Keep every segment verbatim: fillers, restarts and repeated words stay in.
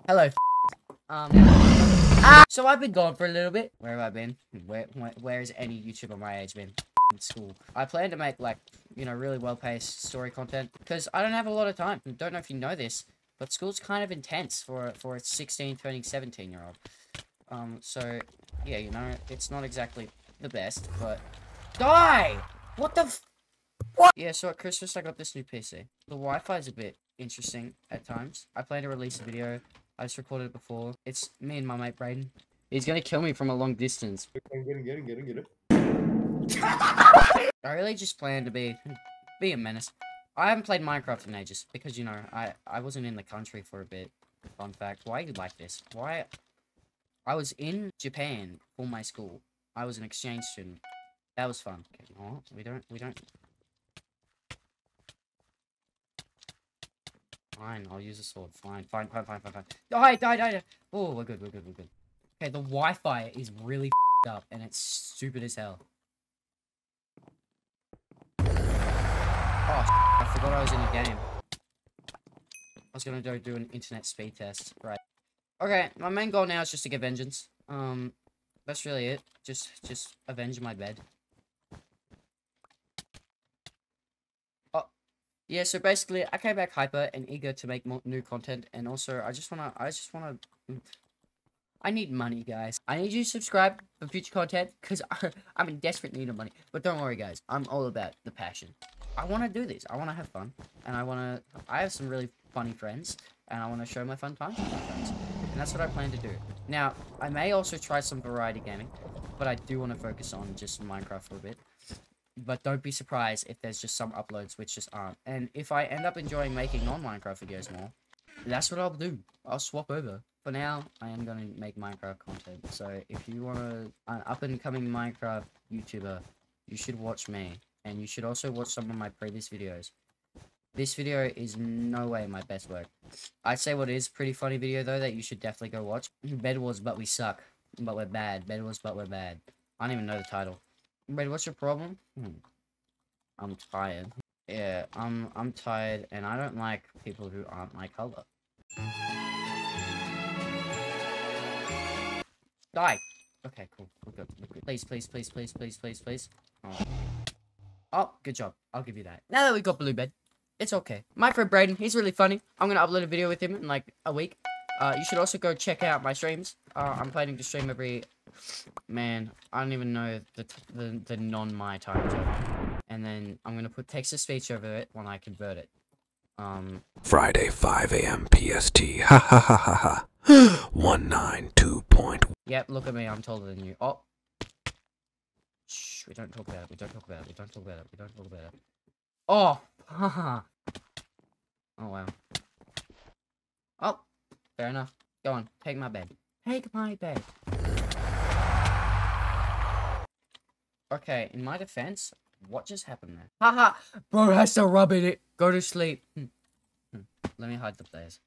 Hello. Um. Ah! So I've been gone for a little bit. Where have I been? Where, where where's any YouTuber my age been? In school. I plan to make, like, you know, really well-paced story content because I don't have a lot of time. I don't know if you know this, but school's kind of intense for for a sixteen turning seventeen year old. Um. So yeah, you know, it's not exactly the best, but die. What the? F what? Yeah. So at Christmas I got this new P C. The Wi-Fi is a bit interesting at times. I plan to release a video. I just recorded it before. It's me and my mate Brayden. He's gonna kill me from a long distance. Get him, get him, get him, get him. I really just plan to be be a menace. I haven't played Minecraft in ages because, you know, I I wasn't in the country for a bit. Fun fact. Why you like this? Why? I was in Japan for my school. I was an exchange student. That was fun. Okay, no, we don't we don't. Fine, I'll use a sword. Fine, fine, fine, fine, fine, fine. Die, die, die, die. Oh, we're good, we're good, we're good. Okay, the Wi-Fi is really f***ed up, and it's stupid as hell. Oh, I forgot I was in the game. I was gonna go do an internet speed test. Right. Okay, my main goal now is just to get vengeance. Um, that's really it. Just, just avenge my bed. Yeah, so basically, I came back hyper and eager to make more new content, and also, I just wanna, I just wanna, I need money, guys. I need you to subscribe for future content, because I'm in desperate need of money. But don't worry, guys, I'm all about the passion. I wanna do this, I wanna have fun, and I wanna, I have some really funny friends, and I wanna show my fun times with my friends, and that's what I plan to do. Now, I may also try some variety gaming, but I do wanna focus on just Minecraft for a bit. But don't be surprised if there's just some uploads which just aren't. And if I end up enjoying making non-Minecraft videos more, that's what I'll do. I'll swap over. For now, I am going to make Minecraft content. So if you want to, an up-and-coming Minecraft YouTuber, you should watch me. And you should also watch some of my previous videos. This video is no way my best work. I'd say what is a pretty funny video, though, that you should definitely go watch. Bedwars, but we suck. But we're bad. Bedwars, but we're bad. I don't even know the title. Wait, what's your problem? Hmm. I'm tired. Yeah, I'm I'm tired, and I don't like people who aren't my color. Die. Okay, cool. We're good. We're good. Please, please, please, please, please, please, please. Oh. Oh, good job. I'll give you that. Now that we got blue bed, it's okay. My friend Brayden, he's really funny. I'm gonna upload a video with him in like a week. Uh, you should also go check out my streams. Uh, I'm planning to stream every. Man, I don't even know the t the, the non-my time zone. And then I'm gonna put text-to-speech over it when I convert it. Um. Friday, five A M P S T. Ha ha ha ha ha. one ninety-two point. Yep, look at me. I'm taller than you. Oh. Shh. We don't talk about it. We don't talk about it. We don't talk about it. We don't talk about it. Oh. Haha. Oh wow. Oh. Fair enough. Go on. Take my bed. Take my bed. Okay, in my defense, what just happened there? Haha! Bro has to rub in it. Go to sleep. Hmm. Hmm. Let me hide the players.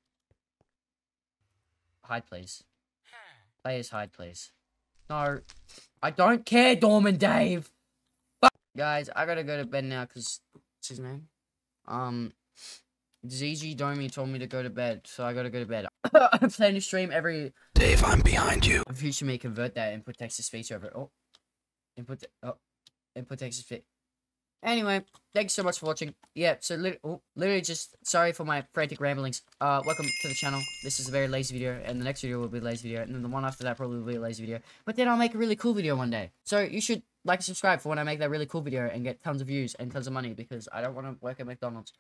Hide, please. Players, hide, please. No. I don't care, Dorm and Dave. But guys, I gotta go to bed now, because... What's his name? Um... Z G Domi told me to go to bed, so I gotta go to bed. I plan to stream every... Dave, I'm behind you. Future me convert that and put text-to-speech over it. Oh. Input, oh, input text fit. Anyway, thanks so much for watching. Yeah, so li oh, literally just sorry for my frantic ramblings. Uh, welcome to the channel. This is a very lazy video, and the next video will be a lazy video, and then the one after that probably will be a lazy video. But then I'll make a really cool video one day. So you should like and subscribe for when I make that really cool video and get tons of views and tons of money, because I don't want to work at McDonald's.